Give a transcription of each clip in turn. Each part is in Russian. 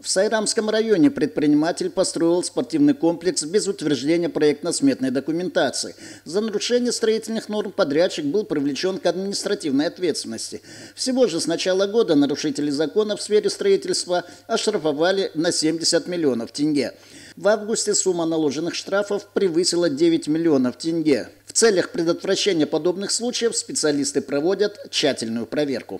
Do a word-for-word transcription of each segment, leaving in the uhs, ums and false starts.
В Сайрамском районе предприниматель построил спортивный комплекс без утверждения проектно-сметной документации. За нарушение строительных норм подрядчик был привлечен к административной ответственности. Всего же с начала года нарушители закона в сфере строительства оштрафовали на семьдесят миллионов тенге. В августе сумма наложенных штрафов превысила девять миллионов тенге. В целях предотвращения подобных случаев специалисты проводят тщательную проверку.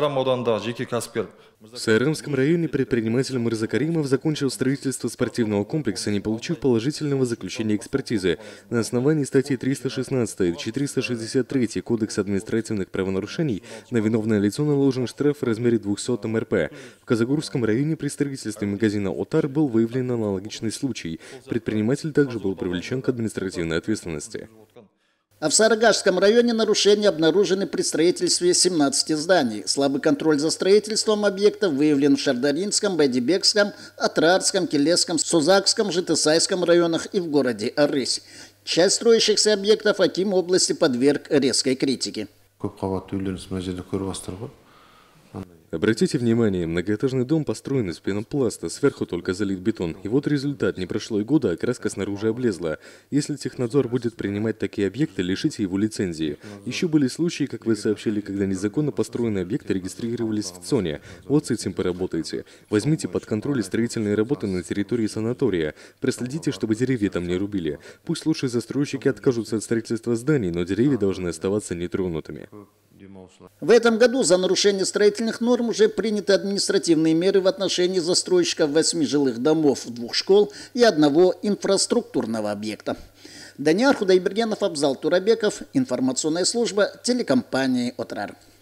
В Сайрамском районе предприниматель Мырза Каримов закончил строительство спортивного комплекса, не получив положительного заключения экспертизы. На основании статьи триста шестнадцать и четыреста шестьдесят три Кодекса административных правонарушений на виновное лицо наложен штраф в размере двухсот эм эр пэ. В Казагурском районе при строительстве магазина «Отар» был выявлен аналогичный случай. Предприниматель также был привлечен к административной ответственности. А в Сарыгашском районе нарушения обнаружены при строительстве семнадцати зданий. Слабый контроль за строительством объектов выявлен в Шардаринском, Байдибекском, Атрарском, Келесском, Сузакском, Житысайском районах и в городе Арысь. Часть строящихся объектов Аким области подверг резкой критике. Обратите внимание, многоэтажный дом построен из пенопласта, сверху только залит бетон. И вот результат. Не прошло и года, а краска снаружи облезла. Если технадзор будет принимать такие объекты, лишите его лицензии. Еще были случаи, как вы сообщили, когда незаконно построенные объекты регистрировались в ЦОНе. Вот с этим поработайте. Возьмите под контроль строительные работы на территории санатория. Проследите, чтобы деревья там не рубили. Пусть лучше застройщики откажутся от строительства зданий, но деревья должны оставаться нетронутыми. В этом году за нарушение строительных норм уже приняты административные меры в отношении застройщиков восьми жилых домов, двух школ и одного инфраструктурного объекта. Даниар Худайбергенов, Абзал Турабеков, информационная служба телекомпании «Отрар».